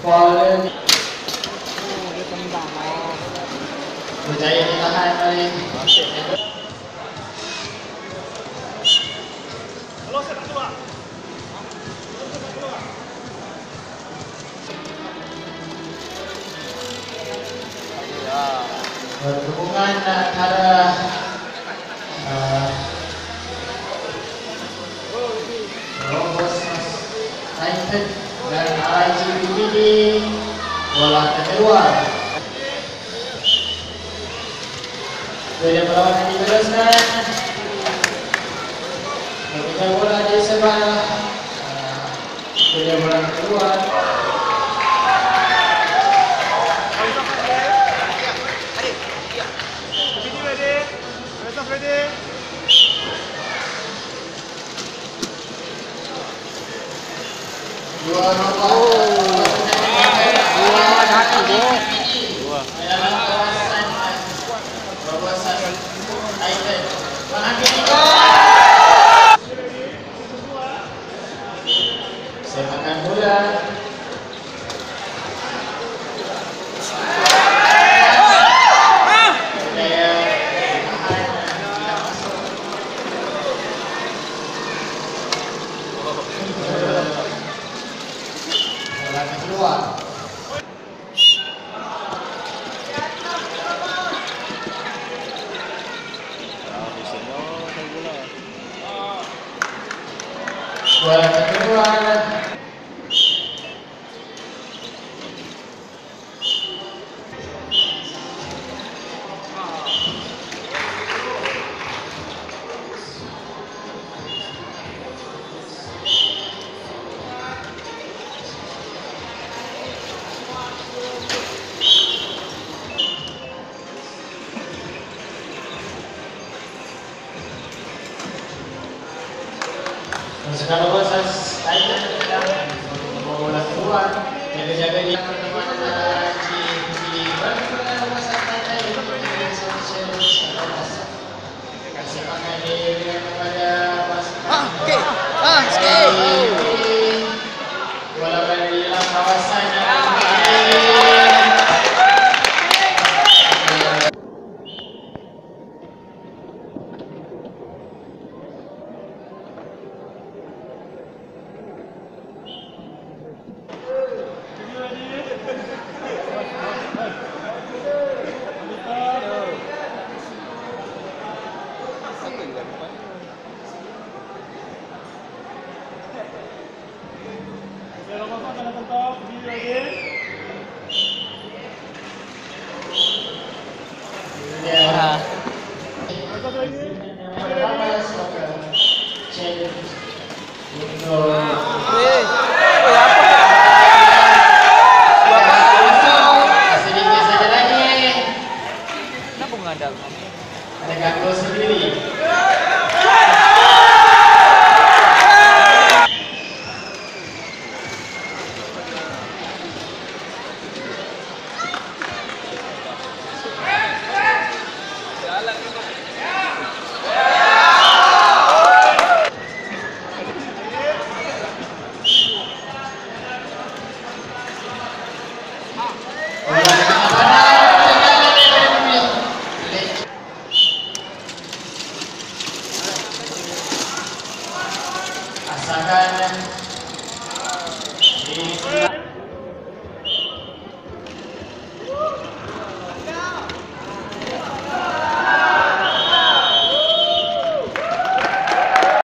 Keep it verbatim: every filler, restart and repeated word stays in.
Fallen. Oh, dia tendang. Berjaya ditahan oleh Halo, saya tak keluar. perhubungan antara uh, Robos United dan R I G B B D bola kedua. Dari perlawanan diteruskan. Ketika bola di sebelah uh, bola kedua. Ready? Dua nomor. Dua satu dua. Dua. Dalam kawasan kawasan Titan. Mengambil tiga. Sepakan bola. Keluar. Bola kedua. Sekarang proses Titan sedang bola keluar yang dijaga di pertemuan antara G B berkeluar kawasan Titan dengan solusi kasih pakai dia kepada pasukan. Okey. Ah, sikit. Bola berada di dalam kawasan yang ada ganggu sendiri. Asalkan di